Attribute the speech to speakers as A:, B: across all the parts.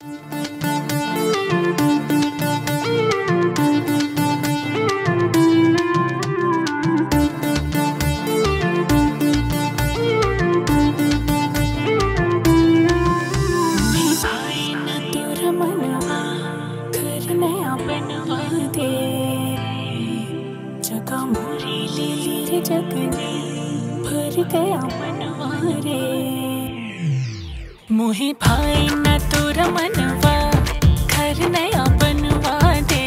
A: मोहे भाई न तोरा मनवा घर नया बनवा दे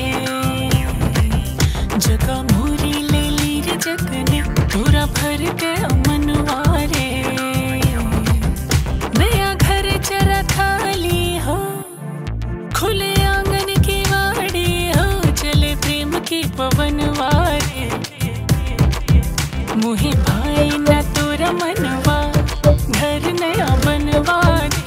A: जगह मोरी ले ली रे जगने तोरा भर गया मनवा रे नया घर जरा खाली हो खुले आंगन की वाड़ी हो चले प्रेम की पवनवा रे मोहे भाई न तोरा मनवा घर नया बनवा दे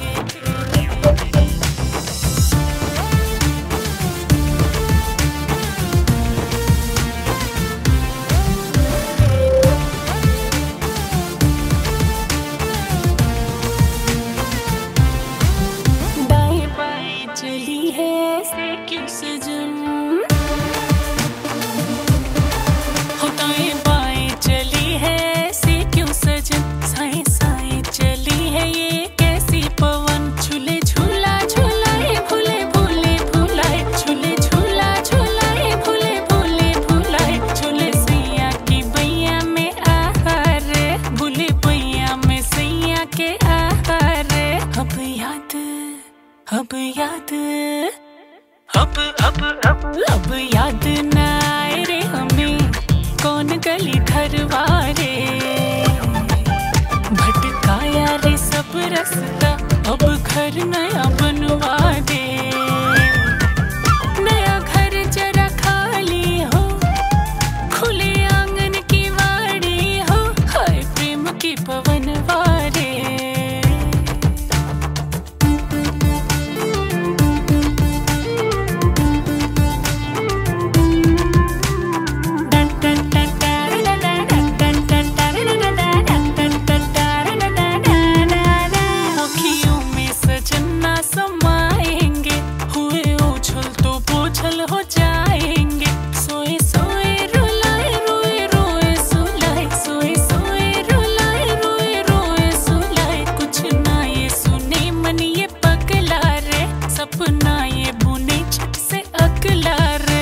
A: दाएं बाएं चली है से क्यों सजन हो दाएं बाएं चली है से क्यों सजन साए साए चली है ये कैसी पवन झूले झूला झूलाए भूले भूले भूलाए झूले झूला झूलाए भूले भूले भूलाए झूले सैया की बैया में आहार भूले बैया में सैया के आहार अब याद अब याद न आए रे हमें कौन गली घरवारे भटकाया रे सब रास्ता अब घर नया बनवा दे नया घर जरा खाली हो खुले आंगन की वाड़ी हो हाय प्रेम की पवनवा रे अखियों में सजना समाएंगे हुए उछल तो बोझल हो जाएंगे सोए सोए रुलाए रोए रोए सुलाए सोए सोए रुलाए रोए रोए सुलाए कुछ ना ये सुने मन ये पगला रे सपना ये बुने छट से अगला रे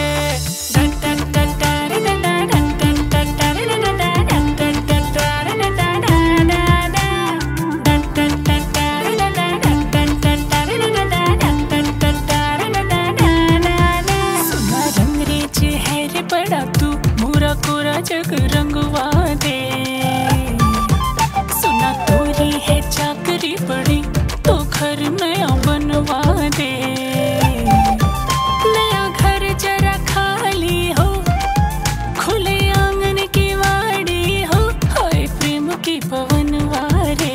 A: सुना रंग रे चेहरे बड़ा तू मोरा कोरा जग रंगवा दे सुना तोरी है चाकरी बड़ी तो घर नया बनवा दे नया घर जरा खाली हो खुले आंगन की वाड़ी हो हाय प्रेम की पवनवा रे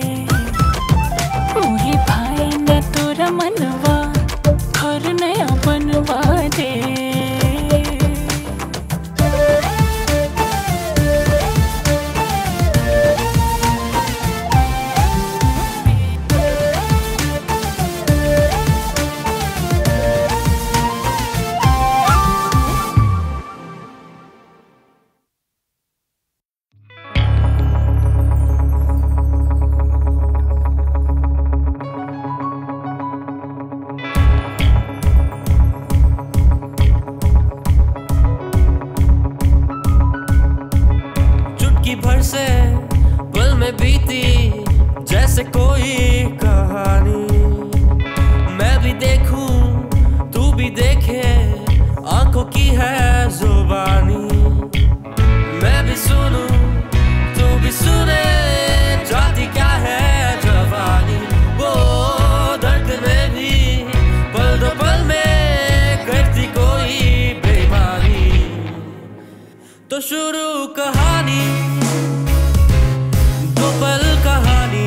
A: मोहे भाई न तोरा मनवा घर नया बनवा दे
B: चुटकी भर से पल में बीती जैसे कोई कहानी मैं भी देखूं तू भी देखे आंखों की है जुबानी मैं भी सुनूं तू भी सुने जाती क्या है जवानी वो दर्द में भी पल दो पल में करती कोई बेईमानी तो शुरू कहानी दो पल कहानी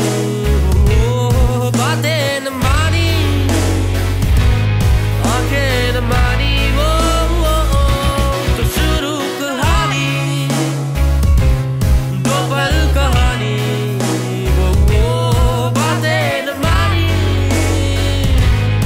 B: वो बातें न मानी आंखें न मानी वो तो शुरू कहानी दो पल कहानी वो बातें न मानी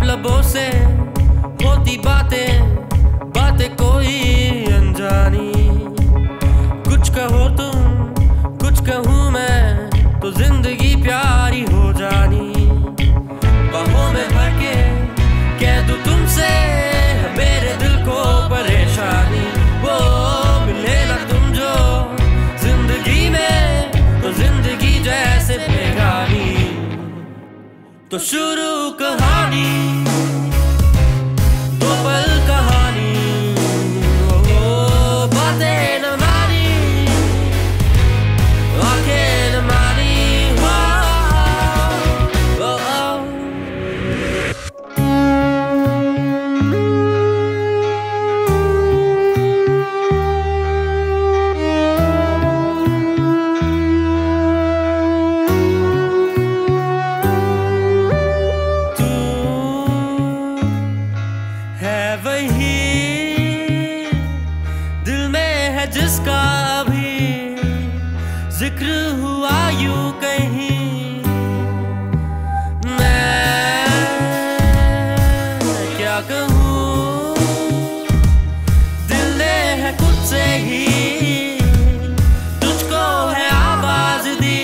B: लबों से होती बातें बातें कोई अनजानी। कुछ कहो तुम कुछ कहूँ मैं तो जिंदगी प्यारी हो जानी। बाहों में भर के कह दूँ तुमसे मेरे दिल को परेशानी। वो मिले ना तुम जो जिंदगी में तो जिंदगी जैसे बेगानी। तो शुरू कहानी दो पल कहानी। ओ बातें न मानी आंखें न मानी। जिसका अभी जिक्र हुआ यूं कहीं मैं क्या कहूँ। दिल ने है खुद से ही तुझको है आवाज दी।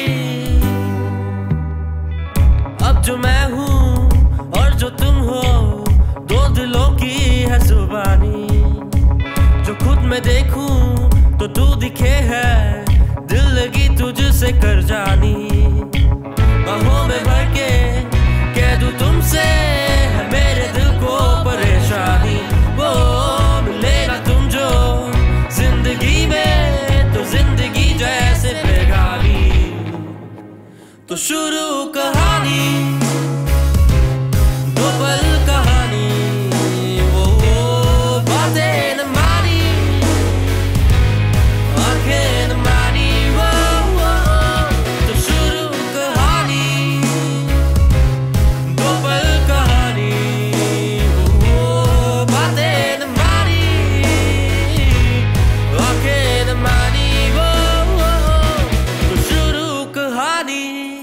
B: अब जो मैं हूँ और जो तुम हो दो दिलों की है जुबानी। जो खुद में देखूं तो तू दिखे है दिल लगी तुझसे कर जानी। बाहों में भर के कह दूं तुमसे है मेरे दिल को परेशानी। वो मिले ना तुम जो जिंदगी में तो जिंदगी जैसे बेगानी। तो शुरू कहानी दो पल कहानी। वो बातें न मानी आंखें न मानी। वो तो शुरू कहानी दो पल कहानी। वो बातें न मानी आंखें न मानी। वो तो शुरू कहानी।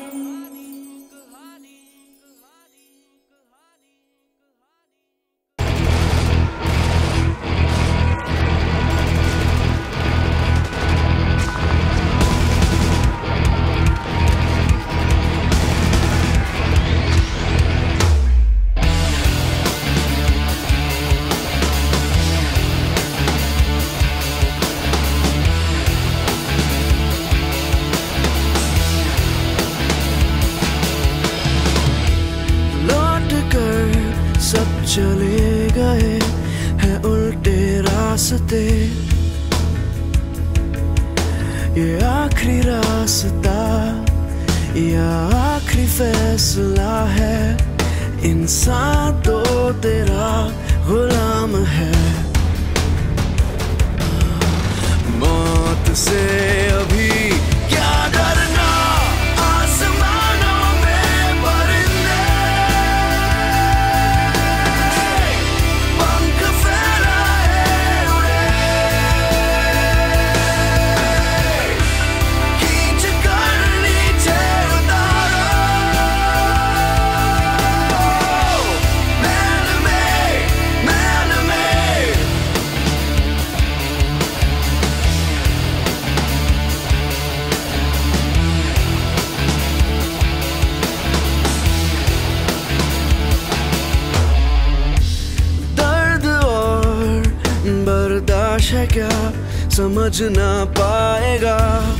C: चले गए हैं उल्टे रास्ते। ये आखिरी रास्ता या आखिरी फैसला है। इंसान तो तेरा गुलाम है। मौत से अभी क्या डरना। आसमानों में परिंदे पंख फैलाए उड़े। खींच कर नीचे उतारो मैल में मैल में। दर्द और बर्दाश्त है क्या समझ ना पाएगा।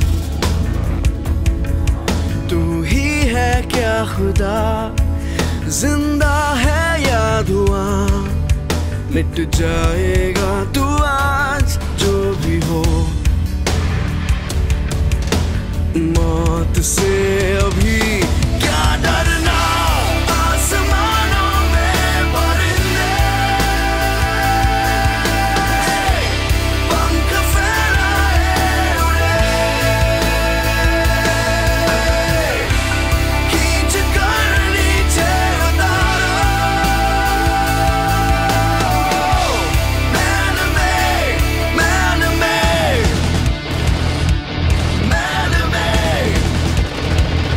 C: तू ही है क्या खुदा। जिंदा है या धुआं मिट जाएगा तू आज जो भी हो। मौत से अभी क्या डरना। आसमानों में परिंदे पंख फैलाए उड़े। खींच कर नीचे उतारो मैल में मैल में मैल में।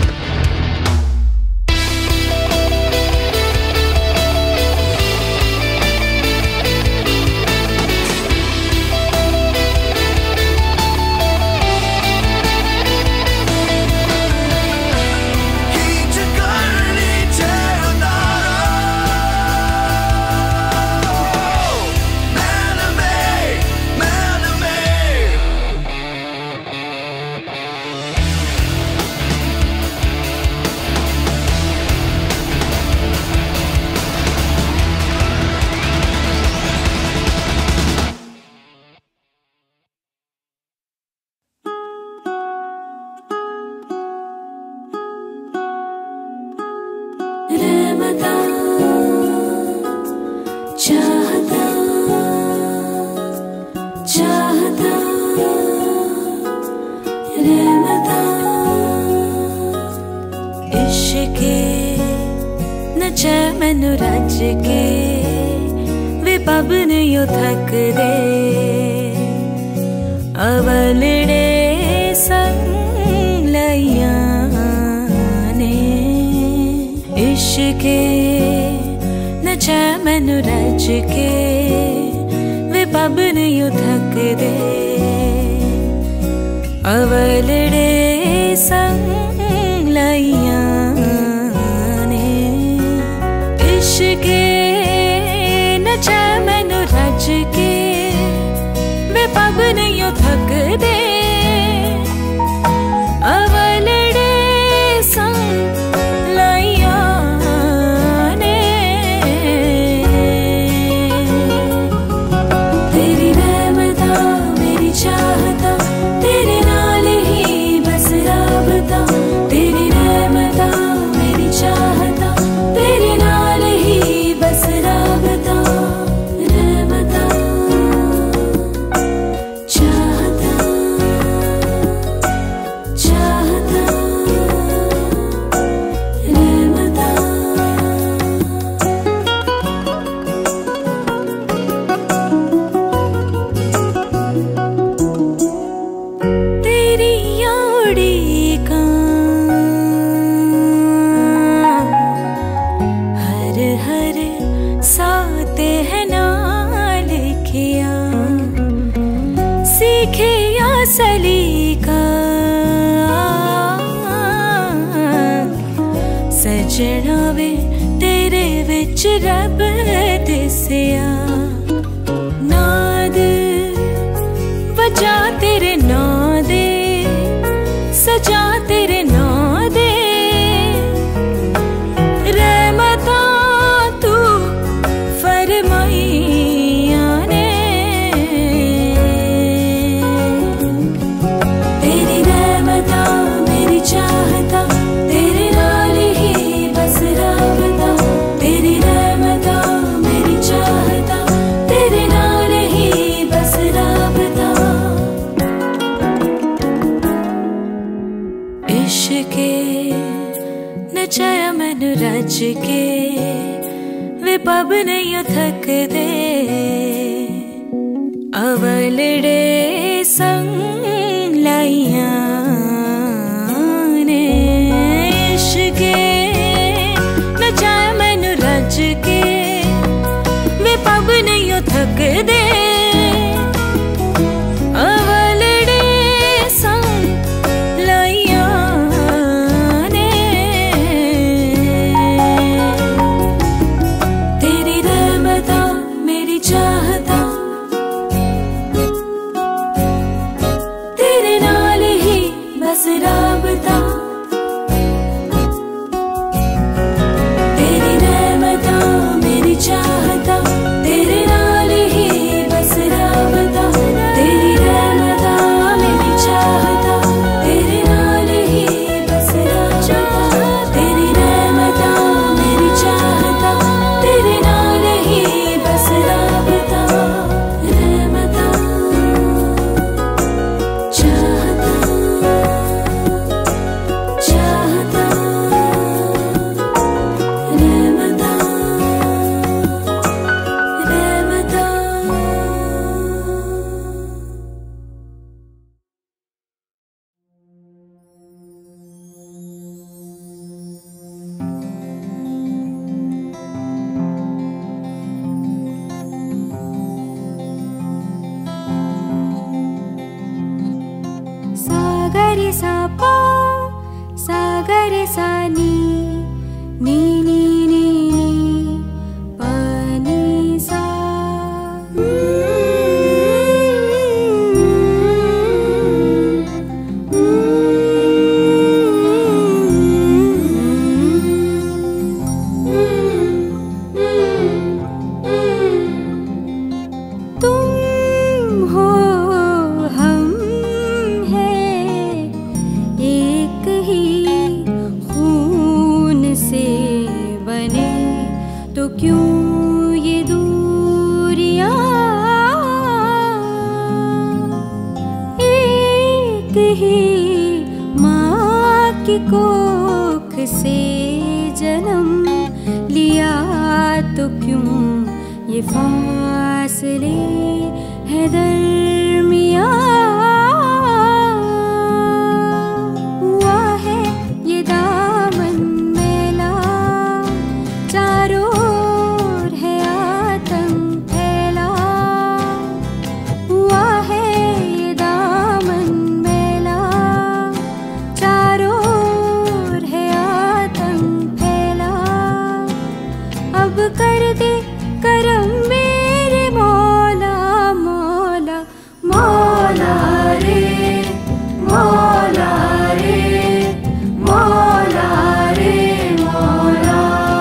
A: नचा मैनू रज के वे पबन यो थक दे अवलड़े संग लैया ने इश्के नचा मैनू रज के वे पबन यो थक दे अवलड़े संग लैया ने इश्के नचा मैनू रज के वे पबन यो थक दे अवलड़े संग लैया ने तेरी रहमता मेरी चाहता तेरे नाल ही बस राबता तेरी रहमता मेरी चाहता तेरे नाल ही बस राबता रहमता चाहता चाहता रहमता तेरी याड़ी का हर हर साते है नाल किया सीखे या सलीका सजना वे तेरे विच रब दिसिया नाद वजा तेरे नां दे सजा तेरे नां दे रहमता तू फरमाइया ने तेरी रहमता मेरी चाहता तेरे नाल ही बस राबता तेरी रहमता मेरी चाहता तेरे नाल ही बस राबता इश्के नचाया मैनू रज के वे पबन यो थक दे अवलड़े संग लाइया ने इश्के नचाया मैनू रज के वे पबन यो थक दे अवलड़े संग लाइया ने तेरी रहमता मेरी चाहता तेरे नाल ही बस राबता तेरी रहमता मेरी चाहता तेरे नाल ही बस राबता तेरी रहमता मेरी चाहता तेरे नाल ही बस राबता तेरी रहमता मेरी चाहता तेरे नाल ही बस राबता रहमता चाहता चाहता रहमता रहमता सागर सा पा सागर सा नी नी नी नी नी पानी सा तुम हो हम हैं एक ही खून से बने तो क्यों ये दूरियां एक ही माँ की कोख से जन्म
D: लिया तो क्यों ये फासले है दरमियाँ। हुआ है ये दामन मैला, चारों ओर है आतंक फैला। हुआ है ये दामन मैला, चारों ओर है आतंक फैला। अब कर दे करम मेरे मौला मौला मौला रे मौला रे मौला रे मौला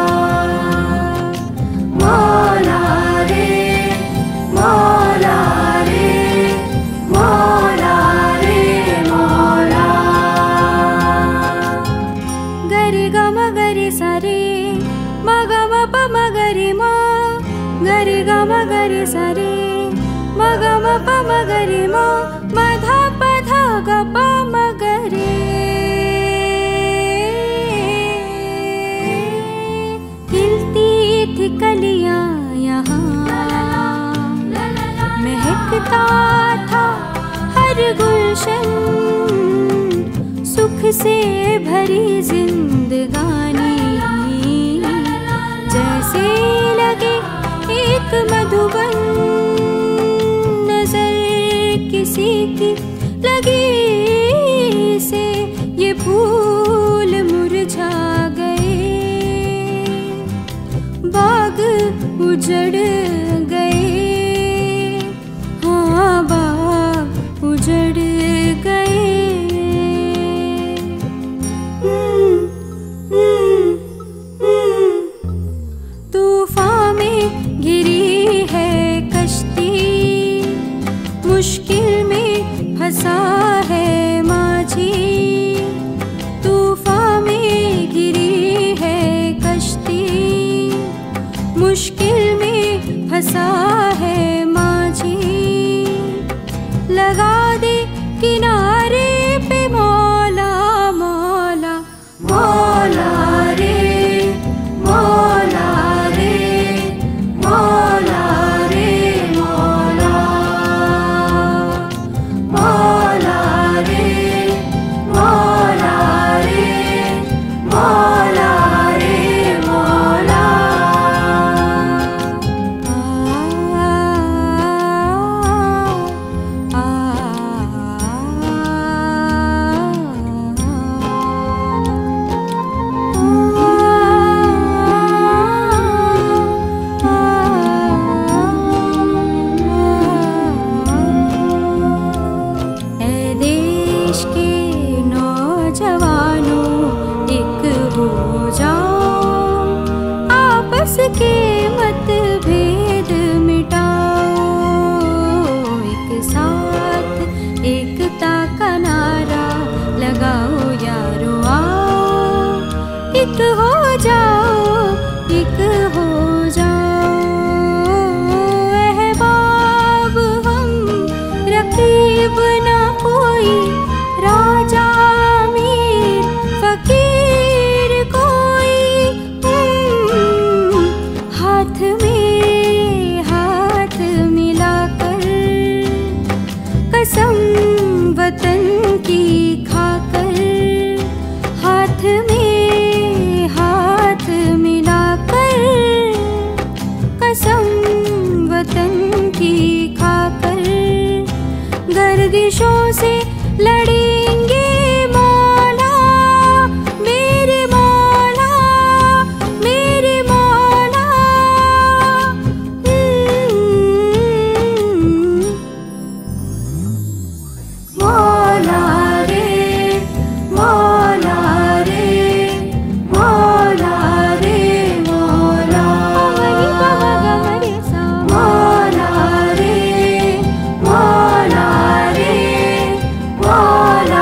D: मौला रे मौला रे मौला रे मौला। गरे ग म गरे सा रे म ग म प म गरे म, गरे ग म गरे सा रे म ग म प म गरे म, म ध प ध ग प म गरे। खिलती थी कलियां यहाँ, महकता था हर गुलशन, सुख से भरी जिंदगानी जैसे लगे एक मधुबन। नजर किसी की लगी से ये फूल मुरझा गए, बाग उजड़ गए, हाँ बाग उजड़ गए। तूफान में गिरी है कश्ती, मुश्किल में फंसा है माझी। तूफान में गिरी है कश्ती, मुश्किल में फंसा है माझी। लगा दे किनारे पे मौला मौला मौला रे मौला रे मौला रे मौला मौला रे मौला रे मौला रे मौला। के मतभेद मिटाओ, एक साथ एकता का नारा लगाओ यारो आओ। एक हो जाओ एक हो जाओ, अहबाब हम रकीब ना कोई, राजा अमीर फकीर कोई। हाथ में हाथ मिलाकर कसम वतन की खाकर, हाथ में हाथ मिलाकर कसम वतन की खाकर, गर्दिशों से लड़ेंगे मौला मेरे मौला मेरे मौला। मौला रे मौला रे मौला रे मौला। मौला रे मौला रे मौला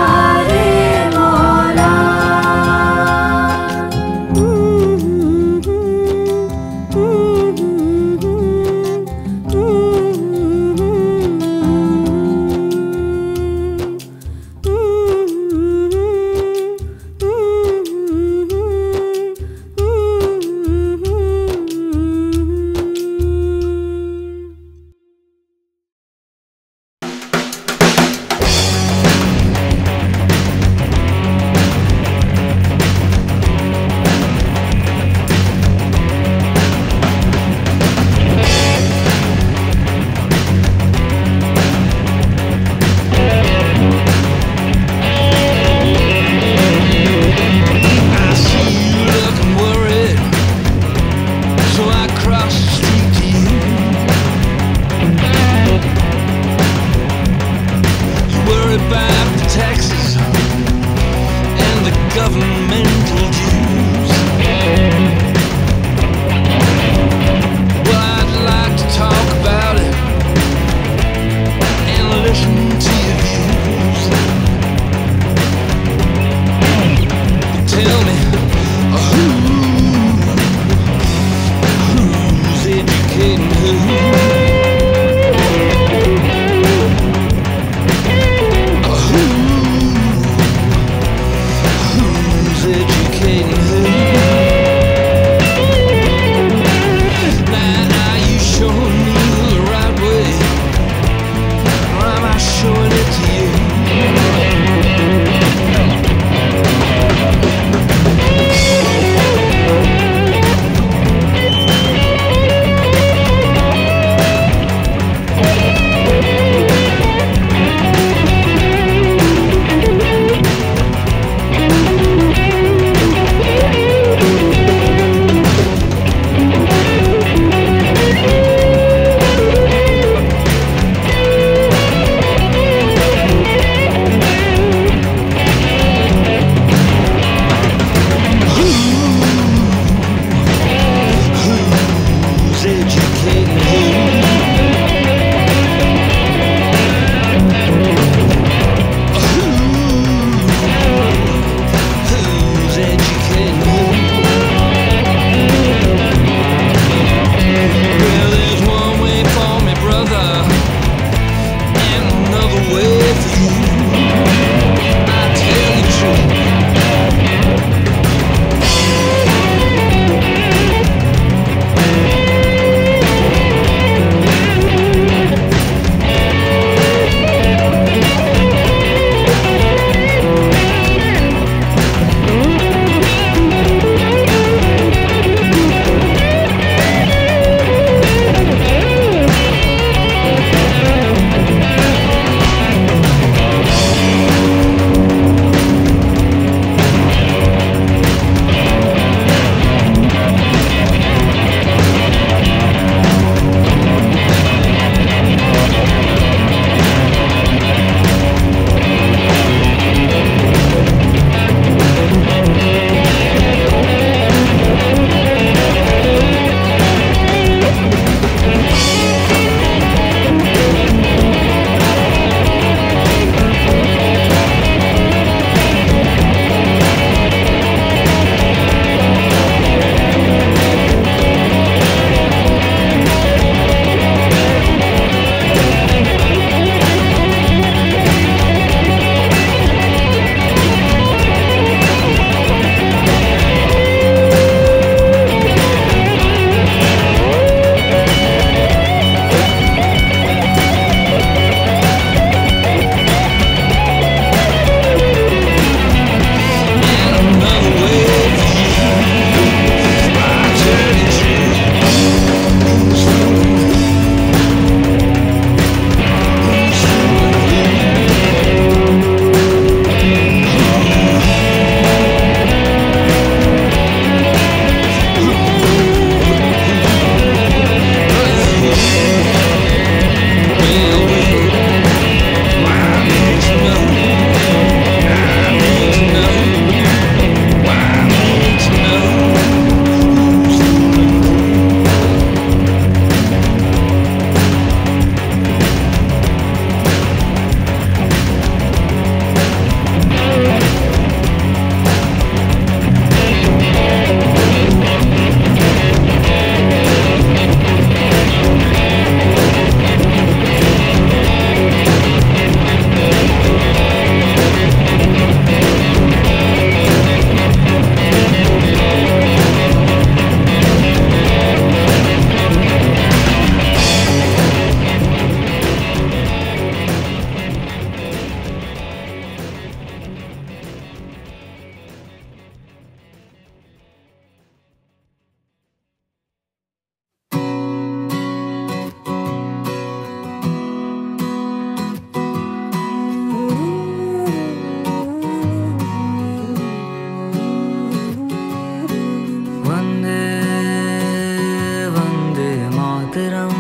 C: मातरम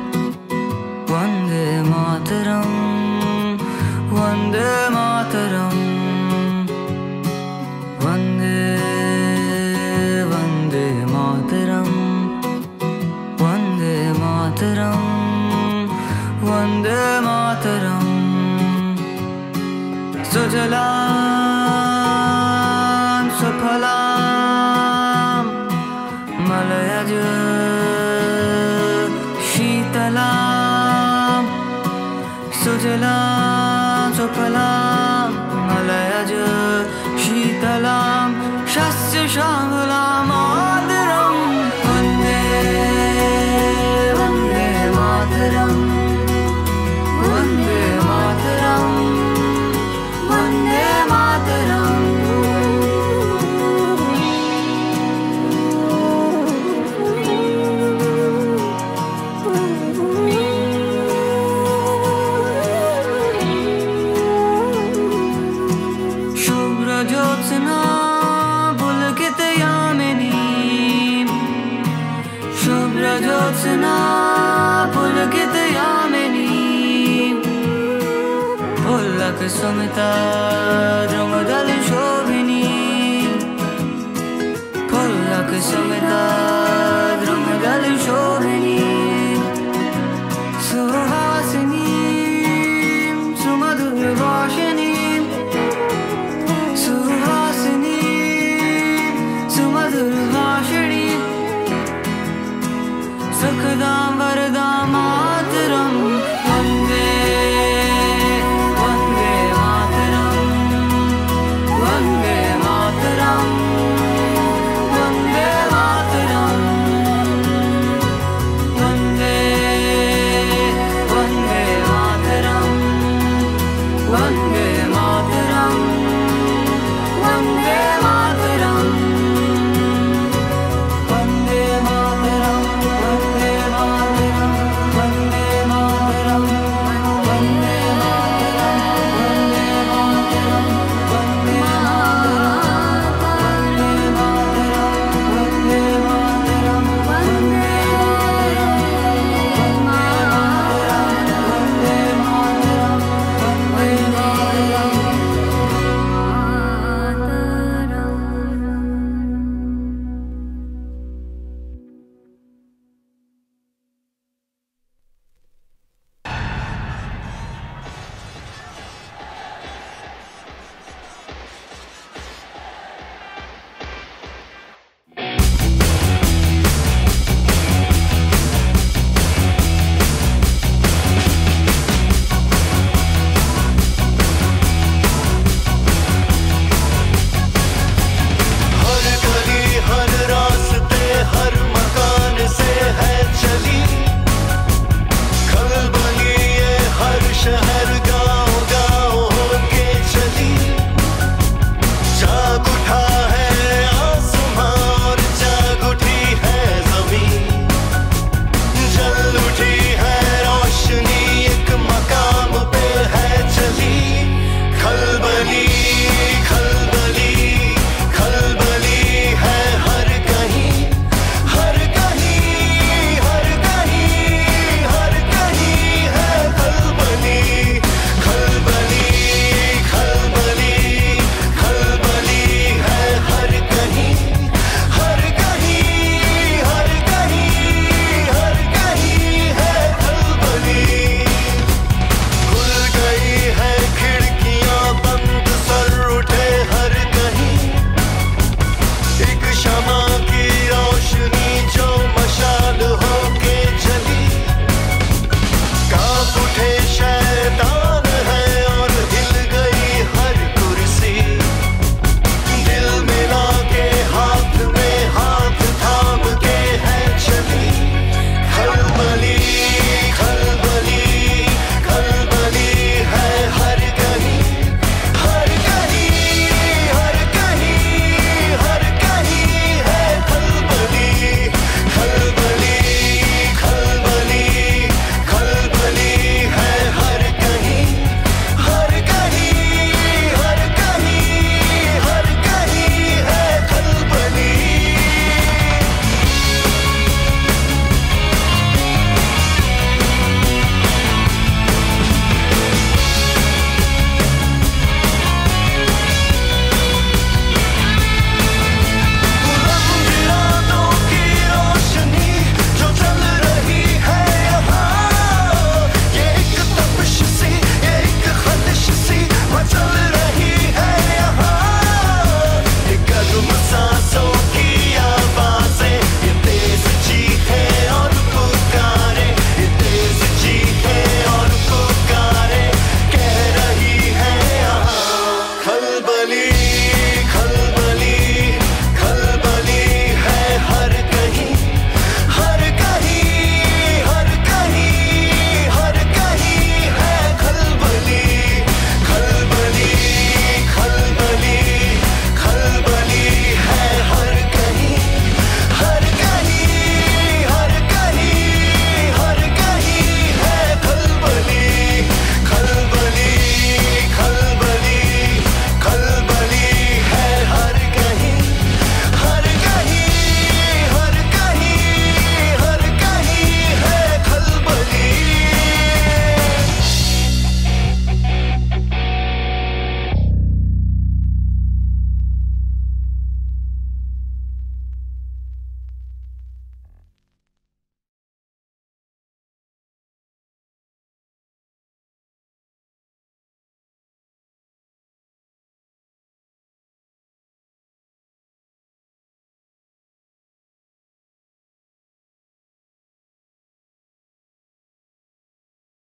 C: वंदे मातरम वंदे मातरम वंदे वंदे मातरम वंदे मातरम वंदे मातरम सुजलां सुफलां मलयज शीतलां सुजलां सुफलां मलयज शीतलां शस्य श्यामलां मातरं वन्दे वन्दे मातरं वन्दे मातरं वन्दे मातरं शुभ्रज्योत्स्ना पुलकितयामिनी शुभ्रज्योत्स्ना पुलकितयामिनी पुलकसुमिता द्रुमदलशोभिनी पुलकसुमिता द्रुमदलशोभिनी सुहासिनी सुमधुरभाषिणी सुहासिनी सुमधुरभाषिणी सुखदां